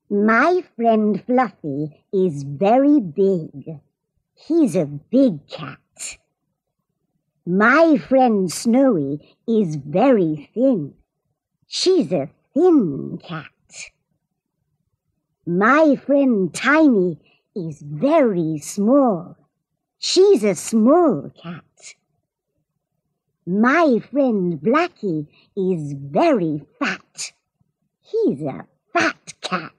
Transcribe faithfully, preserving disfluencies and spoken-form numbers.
My friend Fluffy is very big. He's a big cat. My friend Snowy is very thin. She's a thin cat. My friend Tiny is very small. She's a small cat. My friend Blackie is very fat. He's a fat cat.